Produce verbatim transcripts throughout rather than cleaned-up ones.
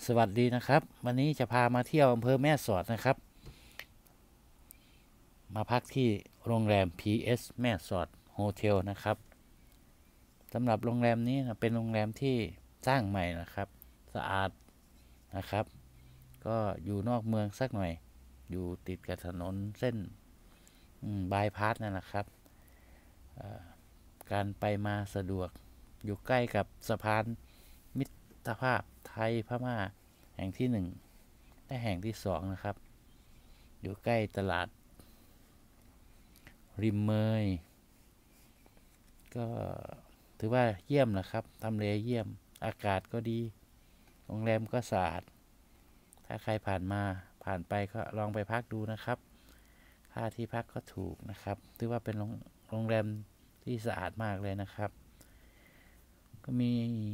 สวัสดีนะครับวันนี้จะพามาเที่ยวอำเภอแม่สอดนะครับมาพักที่โรงแรม พี เอส แม่สอดโฮเทลนะครับสำหรับโรงแรมนี้นะเป็นโรงแรมที่สร้างใหม่นะครับสะอาดนะครับก็อยู่นอกเมืองสักหน่อยอยู่ติดกับถนนเส้นบายพาสนั่นแหละครับการไปมาสะดวกอยู่ใกล้กับสะพานมิตรภาพไทยพม่าแห่งที่หนึ่งและแห่งที่สองนะครับอยู่ใกล้ตลาดริมเมยก็ถือว่าเยี่ยมนะครับทำเลเยี่ยมอากาศก็ดีโรงแรมก็สะอาดถ้าใครผ่านมาผ่านไปก็ลองไปพักดูนะครับค่าที่พักก็ถูกนะครับถือว่าเป็นโรงแรมที่สะอาดมากเลยนะครับก็มี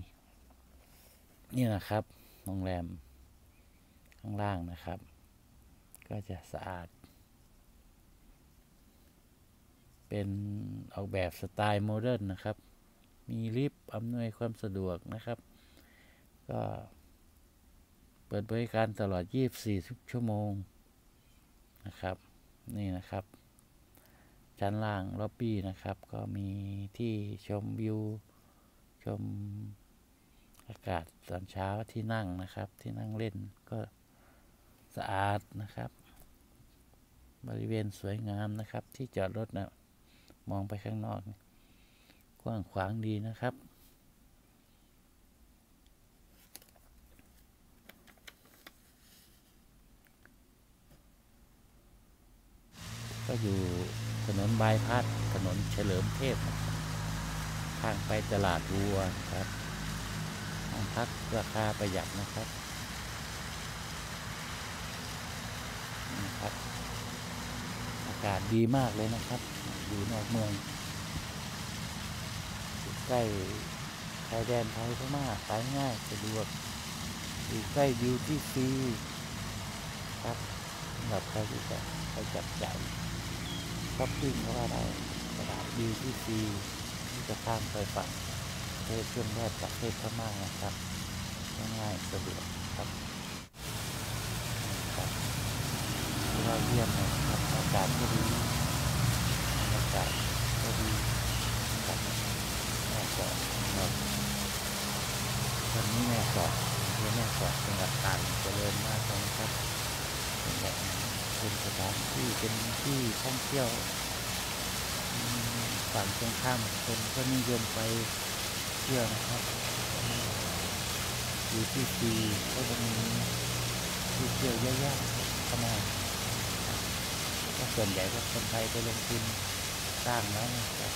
นี่นะครับโรงแรมข้างล่างนะครับก็จะสะอาดเป็นออกแบบสไตล์โมเดิร์นนะครับมีลิฟต์อำนวยความสะดวกนะครับก็เปิดบริการตลอดยี่สิบสี่ชั่วโมงนะครับนี่นะครับชั้นล่างล็อบบี้นะครับก็มีที่ชมวิวชมอากาศตอนเช้าที่นั่งนะครับที่นั่งเล่นก็สะอาดนะครับบริเวณสวยงามนะครับที่จอดรถนะมองไปข้างนอกกว้างขวางดีนะครับก็อยู่ถนนบายพาสถนนเฉลิมเทพทางไปตลาดวัวครับห้องพักราคาประหยัดนะครับนะครับอากาศดีมากเลยนะครับอยู่นอกเมืองใกล้ชายแดนไทยพม่าไปง่ายสะดวกอยู่ใกล้ดิวตี้ฟรีครับสำหรับใครที่จะไปจับจ่ายช้อปปิ้งก็ว่าได้ตลาดดิวตี้ฟรีที่จะข้ามไปฝั่งประเทศเพื่อนบ้านประเทศพม่านะครับง่ายสะดวกครับครับเราเยี่ยมเลยครับอากาศก็ดีอากาศก็ดีครับแม่สอดครับวันนี้แม่สอดเพื่อแม่สอดจังหวัดตากเจริญมากเลยนะครับเป็นแบบเป็นสถานที่เป็นที่ท่องเที่ยวฝั่งตรงข้ามคนก็นิยมไปเที่ยวนะครับอยู่ที่ซีก็จะมีที่เที่ยวเยอะแยะเข้ามาก็ส่วนใหญ่ก็คนไทยไปลงทุนสร้างแล้วนะครับ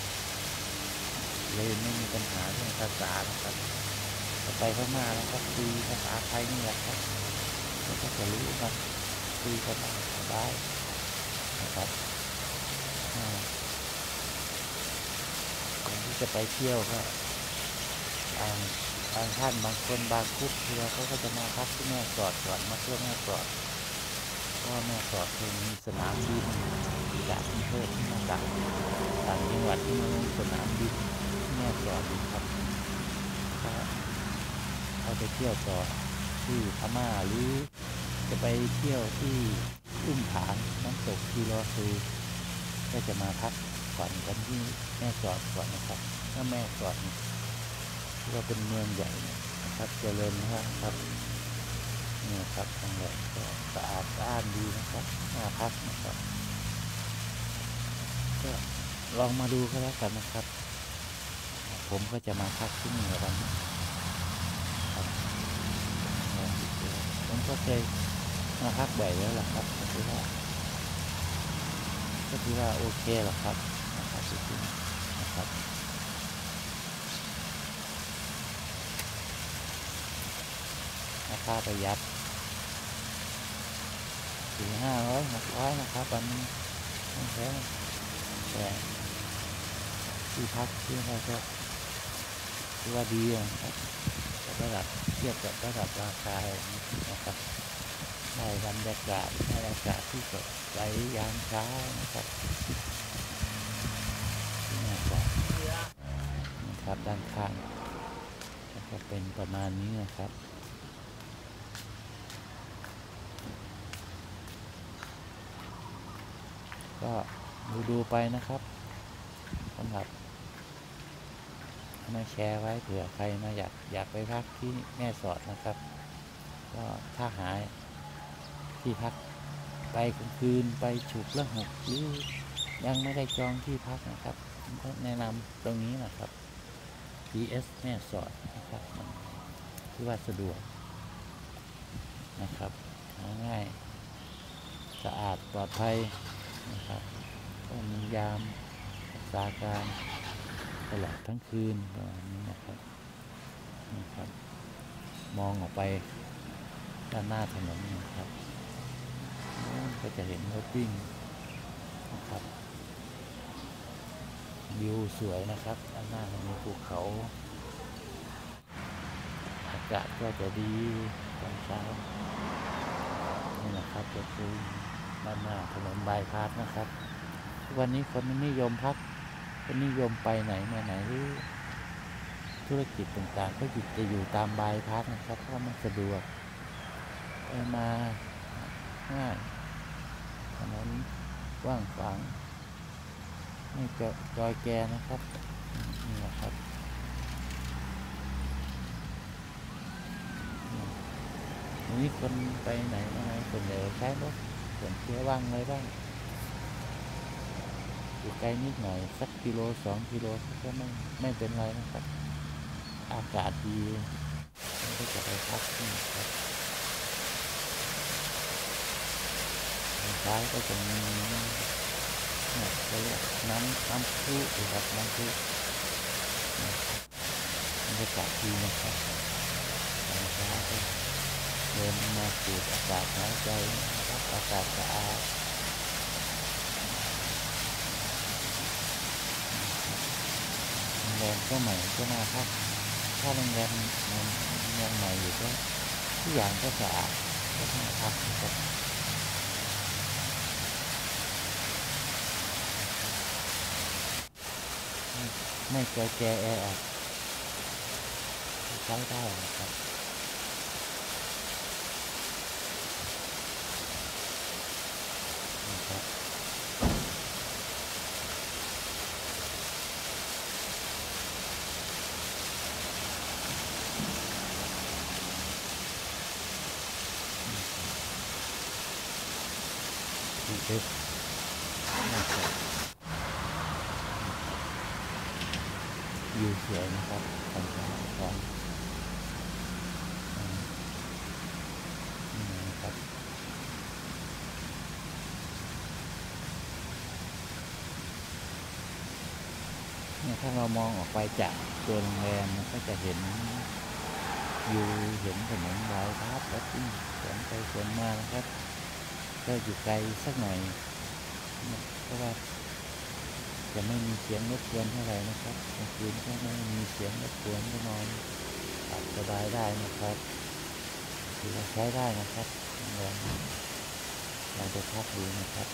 เลยไม่มีปัญหาเรื่องภาษานะครับไปพม่าแล้วก็คุยภาษาไทยนี่แหละครับแล้วก็จะรู้ครับคุยกันได้นะครับคนที่จะไปเที่ยวก็บางบางท่านบางคนบางครุปทัวร์เขาก็จะมาพักที่แม่สอดก่อนมาเที่ยวแม่สอดเพราะแม่สอดมีสนามบินจากกรุงเทพมาจากต่างจังหวัดที่มาลงสนามบินแม่สอดครับเขาไปเที่ยวต่อที่พม่าหรือจะไปเที่ยวที่อุ้มผางน้ำตกทีรอซูก็จะมาพักก่อนกันที่แม่สอดก่อนนะครับถ้าแม่สอดก็เป็นเมืองใหญ่นะครับเจริญนะครับนี่ครับทางแหล่งก็สะอาดสะอาดดีนะครับน่าพักนะครับก็ลองมาดูก็แล้วกันนะครับผมก็จะมาพักที่นี่วันนี้ผมก็เคยมาพักบ่อยแล้วล่ะครับก็ถือว่าก็ถือว่าโอเคหรอกครับนะครับจริงๆนะครับราคาประหยัดสี่ห้าร้อยหกร้อยนะครับวันนี้ไม่แพงแต่ที่พักที่เราก็ถือว่าดีนะครับระดับเทียบกับระดับราคานะครับได้บรรยากาศได้อากาศที่สดใสยามเช้านะครับนี่นะครับนะครับด้านข้างก็เป็นประมาณนี้นะครับก็ดูดูไปนะครับสำหรับมาแชร์ไว้เผื่อใครมาอยากอยากไปพักที่แม่สอดนะครับก็ถ้าหาที่พักไปกลางคืนไปฉุกละหกหรือยังไม่ได้จองที่พักนะครับก็แนะนำตรงนี้นะครับ พี เอส แม่สอดนะครับมันที่ว่าสะดวกนะครับง่ายสะอาดปลอดภัยนะครับก็มียามรักษาการตลอดทั้งคืนประมาณนี้นะครับนะครับมองออกไปด้านหน้าถนนนะครับก็จะเห็นรถวิ่งนะครับวิวสวยนะครับด้านหน้ามีภูเขาอากาศก็จะดีตอนเช้านี่นะครับก็คือด้านหน้าถนนบายพาสนะครับวันนี้คนนิยมพักคนนิยมไปไหนมาไหนหรือธุรกิจต่างๆก็หยุดจะอยู่ตามบายพาสนะครับเพราะมันสะดวกไปมาง่ายถนนกว้างขวางไม่จะจอยแกนะครับนี่นะครับวันนี้คนไปไหนมาไหนส่วนใหญ่ใช้รถส่วนเชื้อว่างเลยบ้างอยู่ไกลนิดหน่อยสักกิโลสองกิโลก็ไม่ไม่เป็นไรนะครับอากาศดีก็จะไปพักนี่ครับทางซ้ายก็จะมีเนี่ยเขาเรียกน้ำน้ำพุนะครับน้ำพุบรรยากาศดีนะครับทางซ้ายก็เดินมาสูดอากาศหายใจนะครับอากาศสะอาดโรงแรมก็ใหม่ก็น่าพักถ้าโรงแรมมันยังใหม่อยู่ก็ทุกอย่างก็สะอาดก็น่าพักนะครับไม่เจอแจแออัดใช้ได้นะครับนะครับพี เอส นะครับอยู่สวยนะครับทางซ้ายของนี่นะครับเนี่ยถ้าเรามองออกไปจากตัวโรงแรมมันก็จะเห็นอยู่เห็นถนนบายพาสรถวิ่งสวนไปสวนมานะครับก็อยู่ไกลสักหน่อยเพราะว่าจะไม่มีเสียงรบกวนเท่าไหร่นะครับกลางคืนก็ไม่มีเสียงรบกวนก็นอนหลับสบายได้นะครับถือว่าใช้ได้นะครับลองเราจะพักดูนะครับ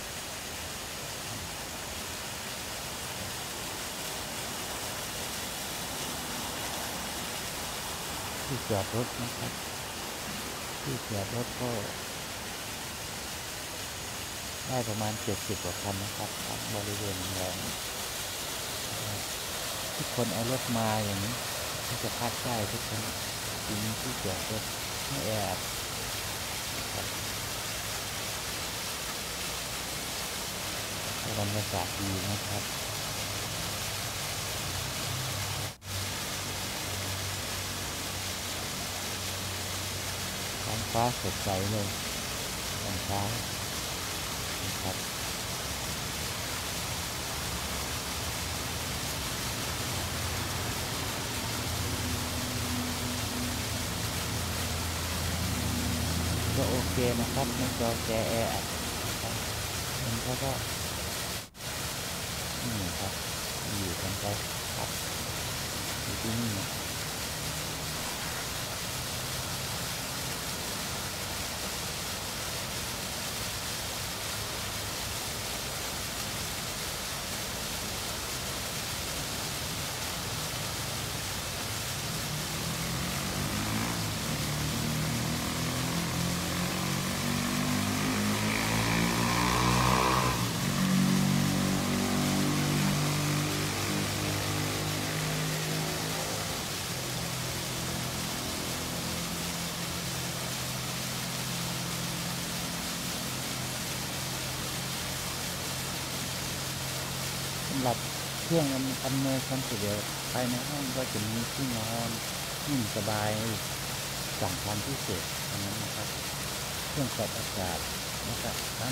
ที่จอดรถนะครับที่จอดรถก็ได้ประมาณเจ็ดสิบกว่าคันนะครับทั้งบริเวณโรงแรมทุกคนเอารถมาอย่างนี้ที่จะพักได้ทุกคนจริงที่จอดรถไม่แออัดบรรยากาศดีนะครับท้องฟ้าสดใสเลยตอนเช้านะครับก็โอเคนะครับไม่จอแจแออัดนะครับมันก็ก็นี่ครับอยู่กันไปครับอยู่ที่นี่ำหรับเครื่องอำนวยความสะดวกภายในห้องก็จะมีที่นอนนิ่มสบายสั่งทำพิเศษอันนั้นนะครับเครื่องปรับอากาศนะครับ